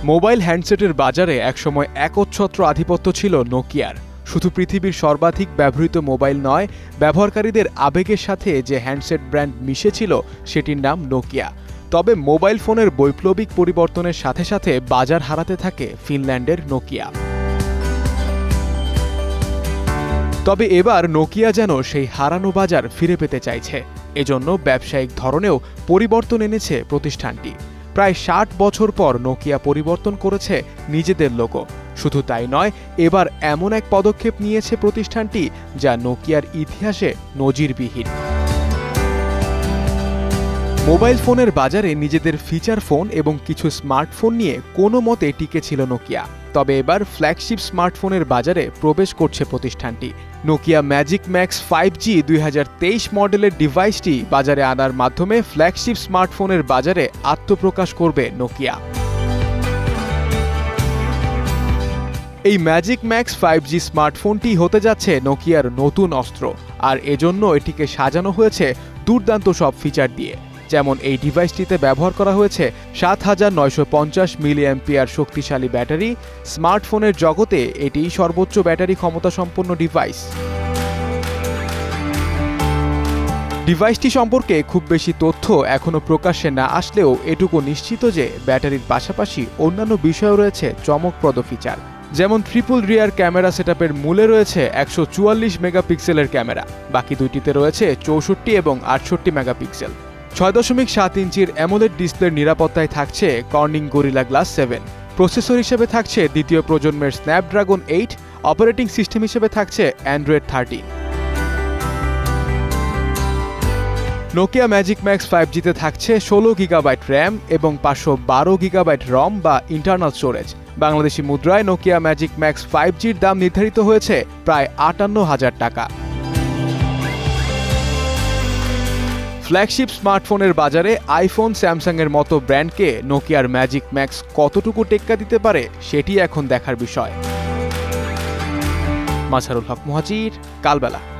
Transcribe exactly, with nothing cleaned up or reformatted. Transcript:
Mobile হ্যান্ডসেটের বাজারে একসময় একচ্ছত্র আধিপত্য ছিল নোকিয়ার। শুধু পৃথিবীর সর্বাধিক ব্যবহৃত মোবাইল নয়, ব্যবহারকারীদের আবেগের সাথে যে হ্যান্ডসেট ব্র্যান্ড মিশেছিল সেটির নাম নোকিয়া। তবে মোবাইল ফোনের বৈপ্লবিক পরিবর্তনের সাথে সাথে বাজার হারাতে থাকে ফিনল্যান্ডের নোকিয়া। তবে এবার নোকিয়া যেন সেই হারানো বাজার ফিরে পেতে চাইছে। এজন্য ব্যবসায়িক ধরনেও পরিবর্তন এনেছে প্রতিষ্ঠানটি। প্রায় ষাট বছর পর নোকিয়া পরিবর্তন করেছে নিজেদের লোগো। শুধু তাই নয়, এবার এমন এক পদক্ষেপ নিয়েছে প্রতিষ্ঠানটি যা নোকিয়ার ইতিহাসে নজিরবিহীন। মোবাইল ফোনের বাজারে নিজেদের ফিচার ফোন এবং কিছু স্মার্টফোন নিয়ে কোনো মতে টিকে ছিল নোকিয়া। তবে এবার ফ্ল্যাগশিপ স্মার্টফোনের বাজারে প্রবেশ করছে প্রতিষ্ঠানটি। Nokia magic max five G দুই হাজার তেইশ মডেলের ডিভাইসটি বাজারে আনার মাধ্যমে ফ্ল্যাগশিপ স্মার্টফোনের বাজারে আত্মপ্রকাশ করবে নোকিয়া। এই ম্যাজিক ম্যাক্স ফাইভ জি স্মার্টফোনটি হতে যাচ্ছে নোকিয়ার নতুন অস্ত্র, আর এজন্য এটিকে সাজানো হয়েছে দুর্দান্ত সব ফিচার দিয়ে। যেমন এই ডিভাইসটিতে ব্যবহার করা হয়েছে সাত হাজার নয়শো পঞ্চাশ মিলিঅ্যাম্পিয়ার শক্তিশালী ব্যাটারি। স্মার্টফোনের জগতে এটি সর্বোচ্চ ব্যাটারি ক্ষমতা সম্পন্ন ডিভাইস। ডিভাইসটি সম্পর্কে খুব বেশি তথ্য এখনও প্রকাশ্যে না আসলেও এটুকু নিশ্চিত যে ব্যাটারির পাশাপাশি অন্যান্য বিষয়ও রয়েছে চমকপ্রদ ফিচার। যেমন ট্রিপল রিয়ার ক্যামেরা সেটআপের মূলে রয়েছে একশো চুয়াল্লিশ মেগাপিক্সেলের ক্যামেরা, বাকি দুইটিতে রয়েছে চৌষট্টি এবং আটষট্টি মেগাপিক্সেল। ছয় দশমিক সাত ইঞ্চির অ্যামোলেড ডিসপ্লের নিরাপত্তায় থাকছে Corning Gorilla Glass seven. Processor হিসেবে থাকছে দ্বিতীয় প্রজন্মের স্ন্যাপড্রাগন এইট। অপারেটিং সিস্টেম হিসেবে থাকছে Android thirteen. Nokia magic max five জিতে থাকছে ষোলো গিগাবাইট র্যাম এবং পাঁচশো বারো গিগাবাইট রম বা ইন্টারনাল স্টোরেজ। বাংলাদেশি মুদ্রায় নোকিয়া ম্যাজিক ম্যাক্স ফাইভ জির দাম নির্ধারিত হয়েছে প্রায় আটান্ন হাজার টাকা। ফ্ল্যাগশিপ স্মার্টফোনের বাজারে আইফোন, স্যামসাং এর মতো ব্র্যান্ডকে নোকিয়ার ম্যাজিক ম্যাক্স কতটুকু টেক্কা দিতে পারে সেটি এখন দেখার বিষয়। মাঝারুল হক মুহাজির, কালবেলা।